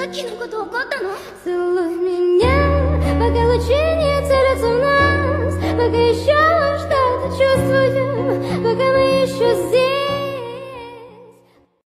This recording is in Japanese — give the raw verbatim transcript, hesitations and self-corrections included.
さっきのこと怒ったの？ Целуй меня, пока лучи не целятся в нас, пока еще